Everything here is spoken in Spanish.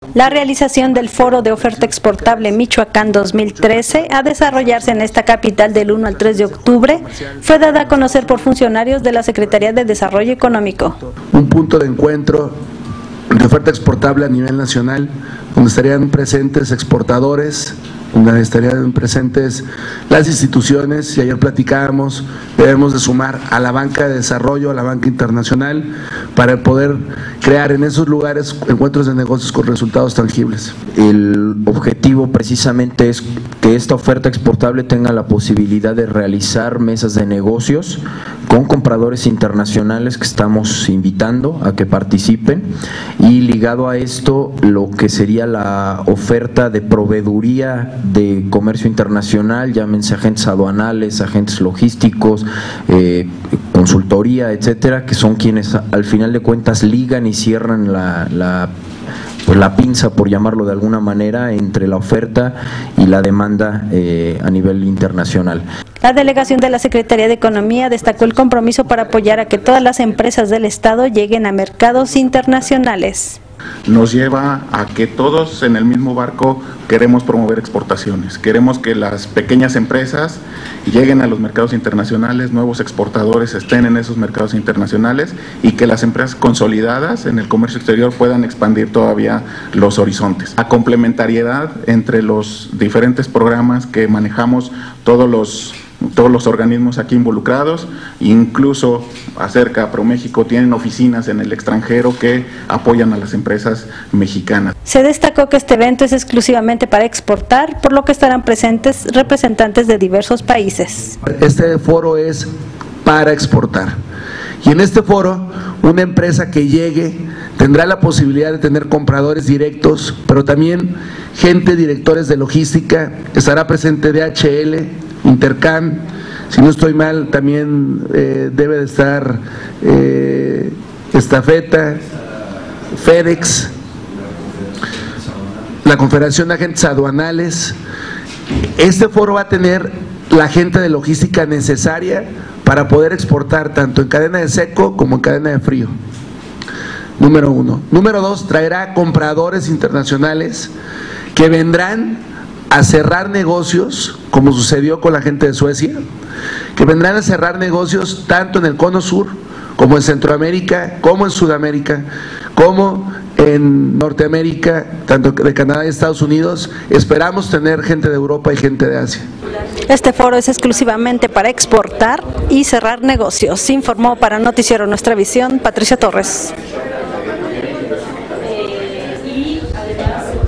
La realización del Foro de Oferta Exportable Michoacán 2013 a desarrollarse en esta capital del 1 al 3 de octubre fue dada a conocer por funcionarios de la Secretaría de Desarrollo Económico. Un punto de encuentro de oferta exportable a nivel nacional, donde estarían presentes exportadores, donde estarían presentes las instituciones, y ayer platicábamos, debemos de sumar a la banca de desarrollo, a la banca internacional, para poder crear en esos lugares encuentros de negocios con resultados tangibles. El objetivo precisamente es que esta oferta exportable tenga la posibilidad de realizar mesas de negocios con compradores internacionales que estamos invitando a que participen, y ligado a esto lo que sería la oferta de proveeduría de comercio internacional, llámense agentes aduanales, agentes logísticos, consultoría, etcétera, que son quienes al final de cuentas ligan y cierran la pinza, por llamarlo de alguna manera, entre la oferta y la demanda a nivel internacional. La delegación de la Secretaría de Economía destacó el compromiso para apoyar a que todas las empresas del Estado lleguen a mercados internacionales. Nos lleva a que todos en el mismo barco queremos promover exportaciones, queremos que las pequeñas empresas lleguen a los mercados internacionales, nuevos exportadores estén en esos mercados internacionales y que las empresas consolidadas en el comercio exterior puedan expandir todavía los horizontes. La complementariedad entre los diferentes programas que manejamos todos los organismos aquí involucrados, incluso acerca ProMéxico tienen oficinas en el extranjero que apoyan a las empresas mexicanas. Se destacó que este evento es exclusivamente para exportar, por lo que estarán presentes representantes de diversos países. Este foro es para exportar, y en este foro una empresa que llegue tendrá la posibilidad de tener compradores directos, pero también directores de logística, estará presente DHL, Intercam, si no estoy mal también debe de estar Estafeta, FedEx, la Confederación de Agentes Aduanales. Este foro va a tener la gente de logística necesaria para poder exportar tanto en cadena de seco como en cadena de frío. Número 1. Número 2, traerá compradores internacionales que vendrán a cerrar negocios, como sucedió con la gente de Suecia, que vendrán a cerrar negocios tanto en el Cono Sur, como en Centroamérica, como en Sudamérica, como en Norteamérica, tanto de Canadá y Estados Unidos. Esperamos tener gente de Europa y gente de Asia. Este foro es exclusivamente para exportar y cerrar negocios. Informó para Noticiero Nuestra Visión, Patricia Torres.